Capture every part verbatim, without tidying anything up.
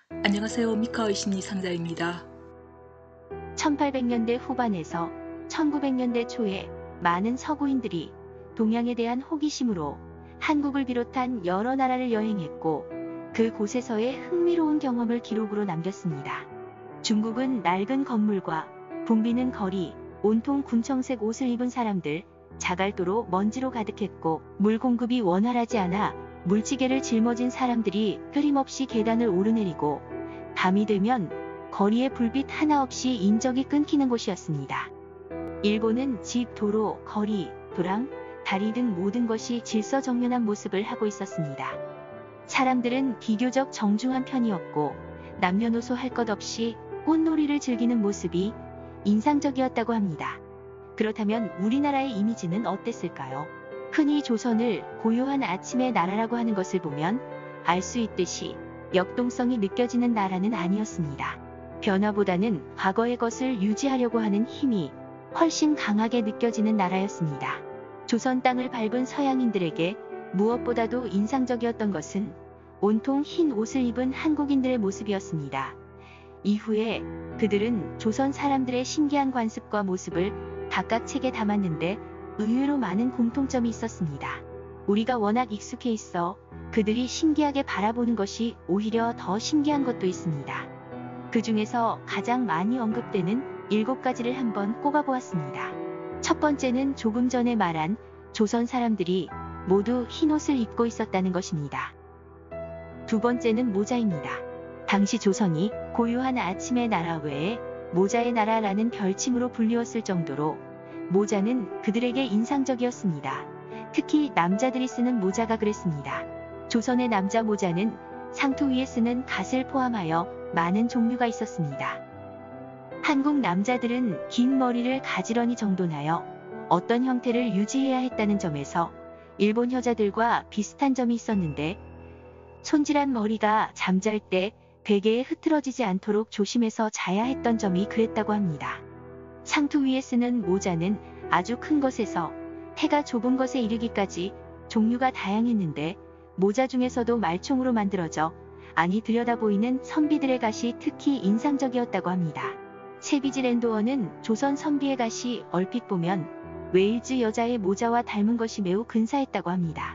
안녕하세요. 미카의 심리상자입니다. 천팔백 년대 후반에서 천구백 년대 초에 많은 서구인들이 동양에 대한 호기심으로 한국을 비롯한 여러 나라를 여행했고 그곳에서의 흥미로운 경험을 기록으로 남겼습니다. 중국은 낡은 건물과 붐비는 거리, 온통 군청색 옷을 입은 사람들, 자갈도로 먼지로 가득했고 물 공급이 원활하지 않아 물지개를 짊어진 사람들이 끊임없이 계단을 오르내리고 밤이 되면 거리에 불빛 하나 없이 인적이 끊기는 곳이었습니다. 일본은 집, 도로, 거리, 도랑, 다리 등 모든 것이 질서정연한 모습을 하고 있었습니다. 사람들은 비교적 정중한 편이었고 남녀노소 할 것 없이 꽃놀이를 즐기는 모습이 인상적이었다고 합니다. 그렇다면 우리나라의 이미지는 어땠을까요? 흔히 조선을 고요한 아침의 나라라고 하는 것을 보면 알 수 있듯이 역동성이 느껴지는 나라는 아니었습니다. 변화보다는 과거의 것을 유지하려고 하는 힘이 훨씬 강하게 느껴지는 나라였습니다. 조선 땅을 밟은 서양인들에게 무엇보다도 인상적이었던 것은 온통 흰 옷을 입은 한국인들의 모습이었습니다. 이후에 그들은 조선 사람들의 신기한 관습과 모습을 각각 책에 담았는데 의외로 많은 공통점이 있었습니다. 우리가 워낙 익숙해 있어 그들이 신기하게 바라보는 것이 오히려 더 신기한 것도 있습니다. 그 중에서 가장 많이 언급되는 일곱 가지를 한번 꼽아보았습니다. 첫 번째는 조금 전에 말한 조선 사람들이 모두 흰 옷을 입고 있었다는 것입니다. 두 번째는 모자입니다. 당시 조선이 고요한 아침의 나라 외에 모자의 나라라는 별칭으로 불리웠을 정도로 모자는 그들에게 인상적이었습니다. 특히 남자들이 쓰는 모자가 그랬습니다. 조선의 남자 모자는 상투 위에 쓰는 갓을 포함하여 많은 종류가 있었습니다. 한국 남자들은 긴 머리를 가지런히 정돈하여 어떤 형태를 유지해야 했다는 점에서 일본 여자들과 비슷한 점이 있었는데 손질한 머리가 잠잘 때 베개에 흐트러지지 않도록 조심해서 자야 했던 점이 그랬다고 합니다. 상투 위에 쓰는 모자는 아주 큰 것에서 태가 좁은 것에 이르기까지 종류가 다양했는데 모자 중에서도 말총으로 만들어져 안이 들여다보이는 선비들의 갓이 특히 인상적이었다고 합니다. 채비지 랜도어는 조선 선비의 갓이 얼핏 보면 웨일즈 여자의 모자와 닮은 것이 매우 근사했다고 합니다.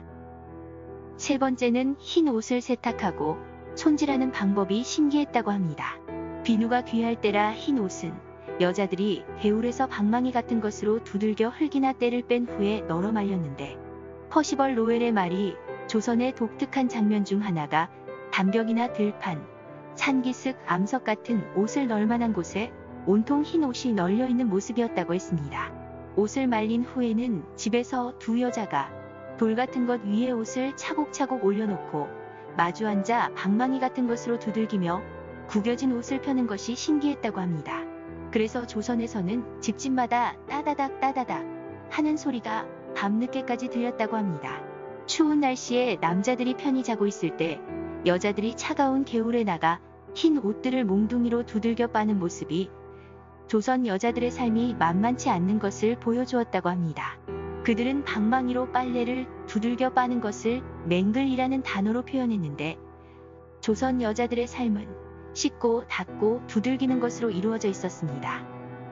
세 번째는 흰 옷을 세탁하고 손질하는 방법이 신기했다고 합니다. 비누가 귀할 때라 흰 옷은 여자들이 개울에서 방망이 같은 것으로 두들겨 흙이나 때를 뺀 후에 널어 말렸는데 퍼시벌 로웰의 말이 조선의 독특한 장면 중 하나가 담벽이나 들판, 산기슭, 암석 같은 옷을 널 만한 곳에 온통 흰 옷이 널려 있는 모습이었다고 했습니다. 옷을 말린 후에는 집에서 두 여자가 돌 같은 것 위에 옷을 차곡차곡 올려놓고 마주 앉아 방망이 같은 것으로 두들기며 구겨진 옷을 펴는 것이 신기했다고 합니다. 그래서 조선에서는 집집마다 따다닥 따다닥 하는 소리가 밤늦게까지 들렸다고 합니다. 추운 날씨에 남자들이 편히 자고 있을 때 여자들이 차가운 개울에 나가 흰 옷들을 몽둥이로 두들겨 빠는 모습이 조선 여자들의 삶이 만만치 않는 것을 보여주었다고 합니다. 그들은 방망이로 빨래를 두들겨 빠는 것을 맹글이라는 단어로 표현했는데 조선 여자들의 삶은 씻고 닦고 두들기는 것으로 이루어져 있었습니다.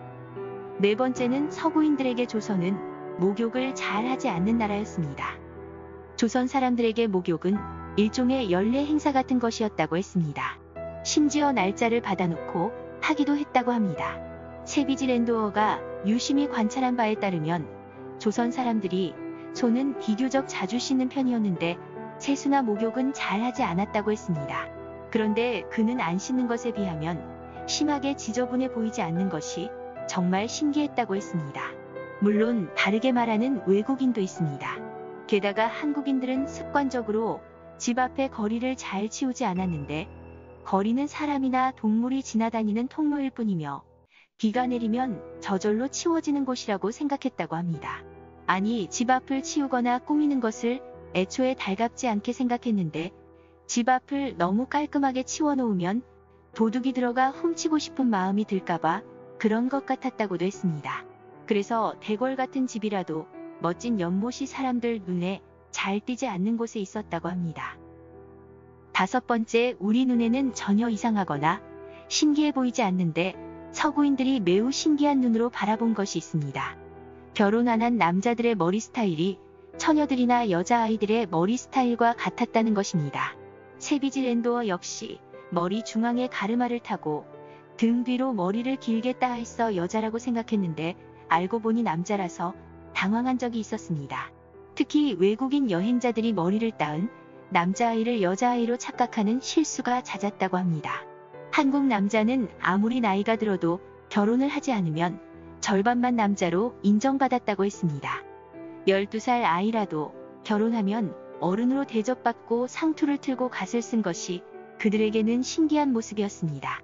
네 번째는 서구인들에게 조선은 목욕을 잘 하지 않는 나라였습니다. 조선 사람들에게 목욕은 일종의 연례 행사 같은 것이었다고 했습니다. 심지어 날짜를 받아놓고 하기도 했다고 합니다. 채비지 랜도어가 유심히 관찰한 바에 따르면 조선 사람들이 손은 비교적 자주 씻는 편이었는데 세수나 목욕은 잘 하지 않았다고 했습니다. 그런데 그는 안 씻는 것에 비하면 심하게 지저분해 보이지 않는 것이 정말 신기했다고 했습니다. 물론 다르게 말하는 외국인도 있습니다. 게다가 한국인들은 습관적으로 집 앞의 거리를 잘 치우지 않았는데 거리는 사람이나 동물이 지나다니는 통로일 뿐이며 비가 내리면 저절로 치워지는 곳이라고 생각했다고 합니다. 아니, 집 앞을 치우거나 꾸미는 것을 애초에 달갑지 않게 생각했는데 집 앞을 너무 깔끔하게 치워놓으면 도둑이 들어가 훔치고 싶은 마음이 들까봐 그런 것 같았다고도 했습니다. 그래서 대궐 같은 집이라도 멋진 연못이 사람들 눈에 잘 띄지 않는 곳에 있었다고 합니다. 다섯 번째, 우리 눈에는 전혀 이상하거나 신기해 보이지 않는데 서구인들이 매우 신기한 눈으로 바라본 것이 있습니다. 결혼 안 한 남자들의 머리 스타일이 처녀들이나 여자아이들의 머리 스타일과 같았다는 것입니다. 세비지 랜도어 역시 머리 중앙에 가르마를 타고 등 뒤로 머리를 길게 따했어 여자라고 생각했는데 알고 보니 남자라서 당황한 적이 있었습니다. 특히 외국인 여행자들이 머리를 따은 남자아이를 여자아이로 착각하는 실수가 잦았다고 합니다. 한국 남자는 아무리 나이가 들어도 결혼을 하지 않으면 절반만 남자로 인정받았다고 했습니다. 열두 살 아이라도 결혼하면 어른으로 대접받고 상투를 틀고 갓을 쓴 것이 그들에게는 신기한 모습이었습니다.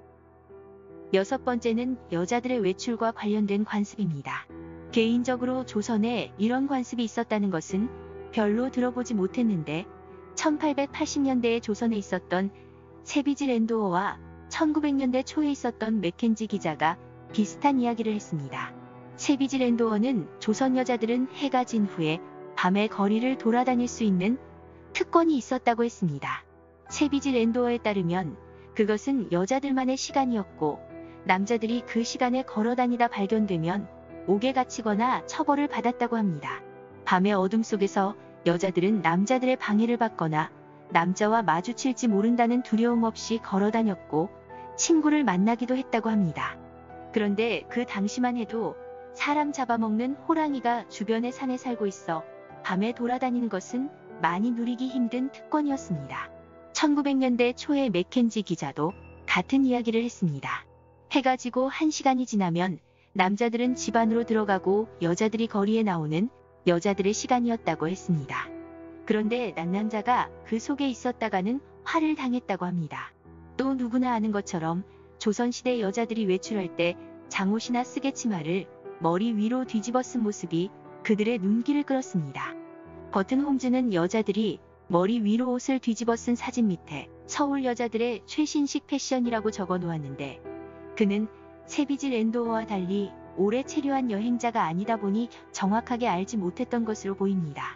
여섯 번째는 여자들의 외출과 관련된 관습입니다. 개인적으로 조선에 이런 관습이 있었다는 것은 별로 들어보지 못했는데 천팔백팔십 년대에 조선에 있었던 세비지 랜도어와 천구백 년대 초에 있었던 맥켄지 기자가 비슷한 이야기를 했습니다. 세비지 랜도어는 조선 여자들은 해가 진 후에 밤에 거리를 돌아다닐 수 있는 특권이 있었다고 했습니다. 세비지 랜도어에 따르면 그것은 여자들만의 시간이었고 남자들이 그 시간에 걸어다니다 발견되면 옥에 갇히거나 처벌을 받았다고 합니다. 밤의 어둠 속에서 여자들은 남자들의 방해를 받거나 남자와 마주칠지 모른다는 두려움 없이 걸어다녔고 친구를 만나기도 했다고 합니다. 그런데 그 당시만 해도 사람 잡아먹는 호랑이가 주변의 산에 살고 있어 밤에 돌아다니는 것은 많이 누리기 힘든 특권이었습니다. 천구백 년대 초에 맥켄지 기자도 같은 이야기를 했습니다. 해가 지고 한 시간이 지나면 남자들은 집 안으로 들어가고 여자들이 거리에 나오는 여자들의 시간이었다고 했습니다. 그런데 난남자가 그 속에 있었다가는 화를 당했다고 합니다. 또 누구나 아는 것처럼 조선시대 여자들이 외출할 때 장옷이나 쓰개치마를 머리 위로 뒤집어 쓴 모습이 그들의 눈길을 끌었습니다. 버튼 홈즈는 여자들이 머리 위로 옷을 뒤집어 쓴 사진 밑에 서울 여자들의 최신식 패션이라고 적어 놓았는데 그는 세비지 랜도어와 달리 오래 체류한 여행자가 아니다 보니 정확하게 알지 못했던 것으로 보입니다.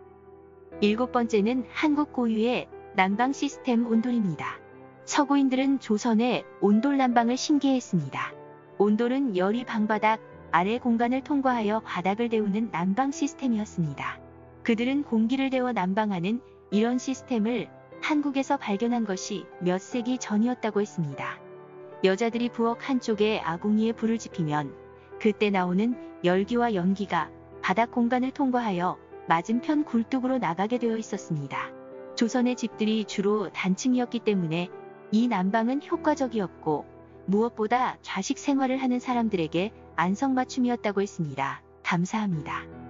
일곱 번째는 한국 고유의 난방 시스템 온돌입니다. 서구인들은 조선의 온돌 난방을 신기해했습니다. 온돌은 열이 방바닥 아래 공간을 통과하여 바닥을 데우는 난방 시스템이었습니다. 그들은 공기를 데워 난방하는 이런 시스템을 한국에서 발견한 것이 몇 세기 전이었다고 했습니다. 여자들이 부엌 한쪽에 아궁이에 불을 지피면 그때 나오는 열기와 연기가 바닥 공간을 통과하여 맞은편 굴뚝으로 나가게 되어 있었습니다. 조선의 집들이 주로 단층이었기 때문에 이 난방은 효과적이었고 무엇보다 좌식 생활을 하는 사람들에게 안성맞춤이었다고 했습니다. 감사합니다.